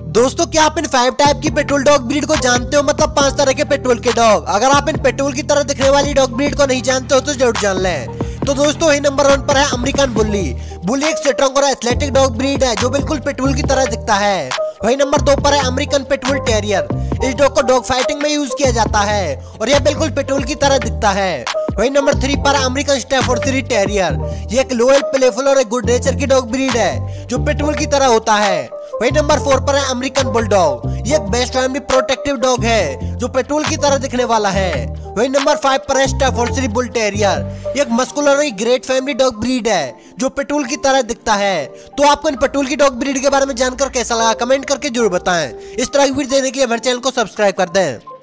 दोस्तों क्या आप इन 5 टाइप की पेट्रोल डॉग ब्रीड को जानते हो? मतलब 5 तरह के पेट्रोल के डॉग। अगर आप इन पेट्रोल की तरह दिखने वाली डॉग ब्रीड को नहीं जानते हो तो जरूर जान लें। तो दोस्तों वही नंबर 1 पर है अमेरिकन बुल्ली। बुल्ली एक स्ट्रॉन्ग और एथलेटिक डॉग ब्रीड है जो बिल्कुल पेट्रोल की तरह दिखता है। वही नंबर 2 पर है अमेरिकन पिटबुल टेरियर। इस डॉग को डॉग फाइटिंग में यूज किया जाता है और यह बिल्कुल पेट्रोल की तरह दिखता है। वही नंबर 3 पर अमेरिकन स्टैफोर्डशायर टेरियर। ये एक लोयल, प्लेफुल और एक गुड नेचर की डॉग ब्रीड है जो पिटबुल की तरह होता है। वही नंबर 4 पर है अमेरिकन बुलडॉग। ये एक बेस्ट फैमिली प्रोटेक्टिव डॉग है जो पेट्रोल की तरह दिखने वाला है। वही नंबर 5 पर है स्टैफोर्डशायर बुल टेरियर। ये एक मस्कुलर और ग्रेट फैमिली डॉग ब्रीड है जो पेट्रोल की तरह दिखता है। तो आपको इन पेट्रोल की डॉग ब्रीड के बारे में जानकर कैसा लगा, कमेंट करके जरूर बताएं। इस तरह की वीडियो देने के लिए हमारे चैनल को सब्सक्राइब कर दें।